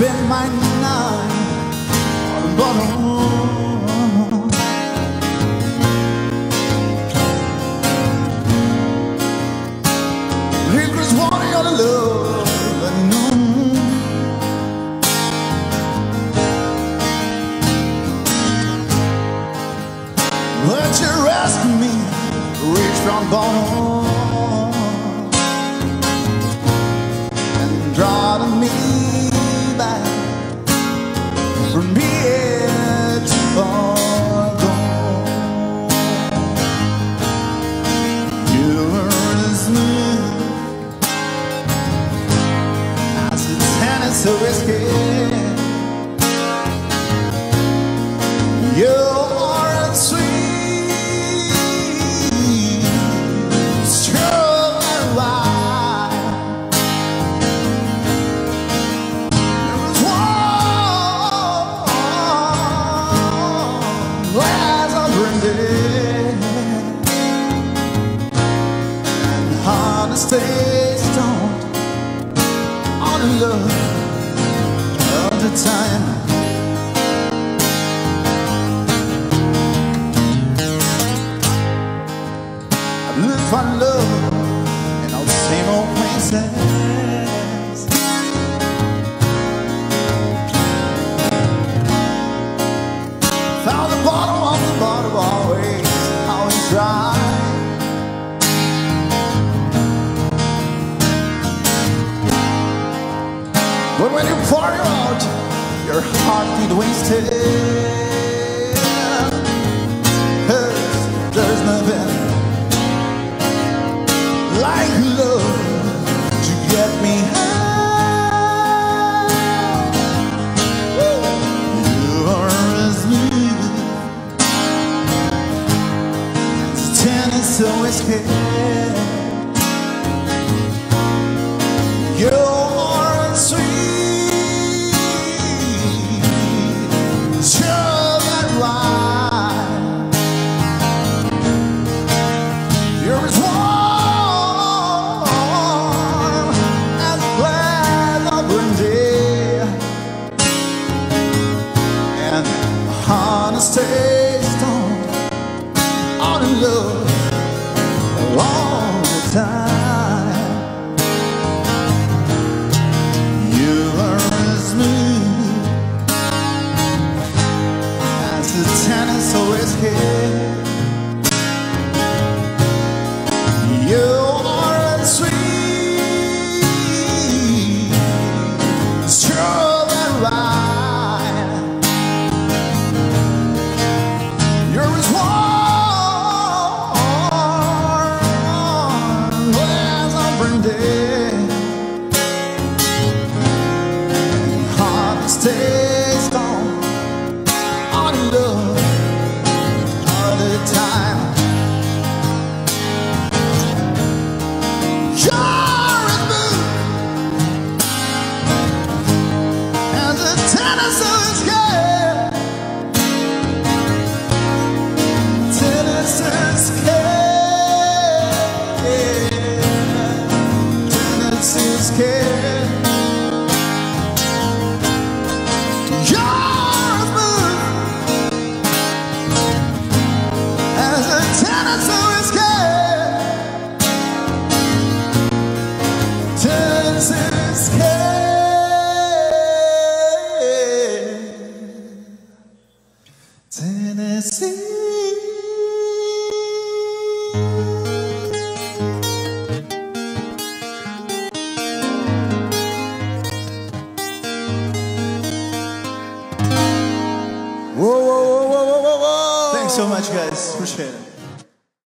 spend my night on the bottom. It was wanting all the love I knew. But you're asking me to reach from bottom and draw to me back from here to far gone. You were as smooth as a tennis of whiskey. You are as sweet taste on the love of the time. I've looked for love in all the same old places. Found the bottom always dry. But when you pour it out, your heartbeat wasted. 'Cause there's nothing like love to get me high. You are as smooth as a tennis of whiskey. You are as sweet. Honest taste on the love all the time. You are as smooth as the tennis of whiskey. You are as sweet strawberry. Taste on love all the time. You're as smooth as a tennis of whiskey. Tennis of whiskey. Tennis of whiskey. Tennessee. Whoa. Thanks so much, guys. Appreciate it.